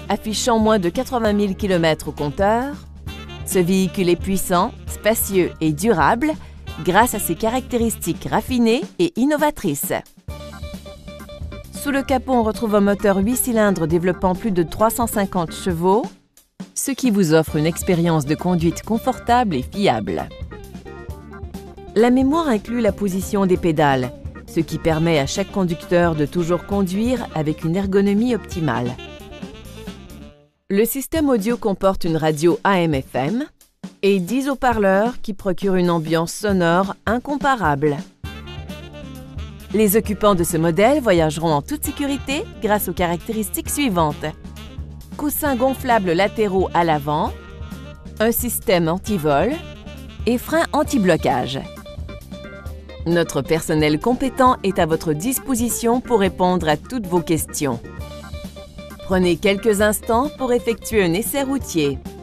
affichant moins de 80 000 km au compteur, ce véhicule est puissant, spacieux et durable grâce à ses caractéristiques raffinées et innovatrices. Sous le capot, on retrouve un moteur 8 cylindres développant plus de 350 chevaux, ce qui vous offre une expérience de conduite confortable et fiable. La mémoire inclut la position des pédales, ce qui permet à chaque conducteur de toujours conduire avec une ergonomie optimale. Le système audio comporte une radio AM/FM et 10 haut-parleurs qui procurent une ambiance sonore incomparable. Les occupants de ce modèle voyageront en toute sécurité grâce aux caractéristiques suivantes. Coussins gonflables latéraux à l'avant, un système anti-vol et freins anti-blocage. Notre personnel compétent est à votre disposition pour répondre à toutes vos questions. Prenez quelques instants pour effectuer un essai routier.